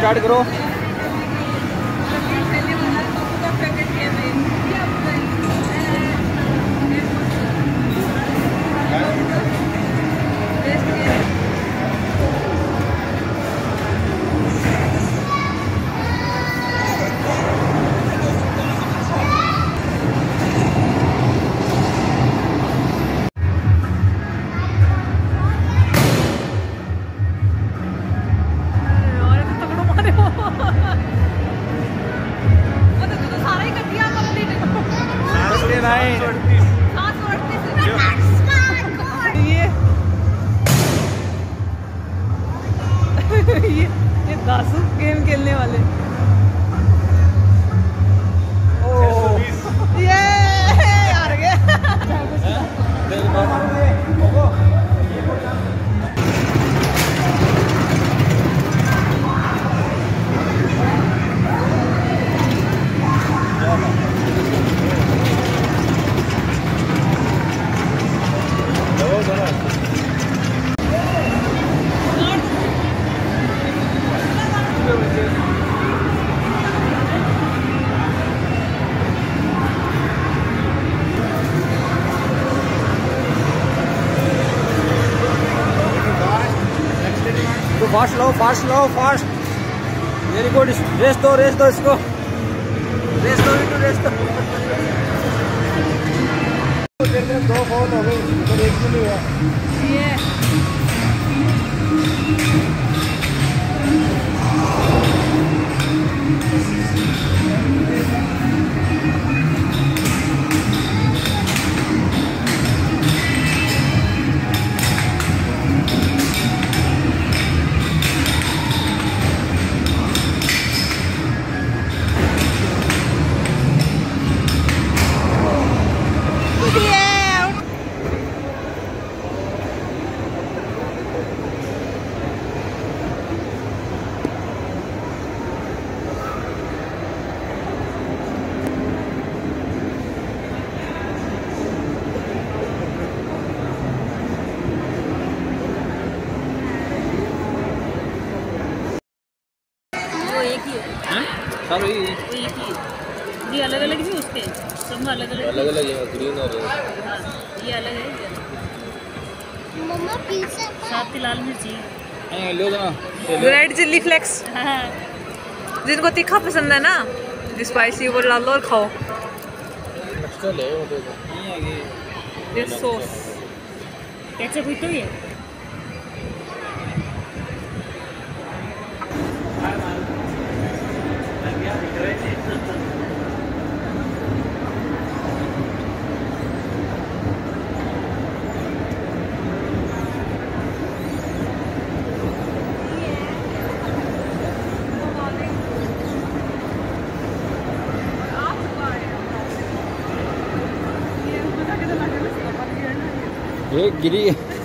Start करो। ये Dasu game खेलने वाले। ये हार गए। फास्ट लो, फास्ट लो, फास्ट। Very good. रेस दो इसको। रेस दो, रेस दो। दो बहुत हो गई, तो एक भी नहीं हुआ। सारे ये अलग अलग भी उसके सब अलग अलग है। ग्रीन और ये अलग है। मम्मा पिज़्ज़ा साथ लाल मिर्ची लो ना। Red chilli flakes. जिनको तीखा पसंद है ना, स्पाइसी, वो ला लो और खाओ। ये सॉस कैसे हुई तो ये गिरी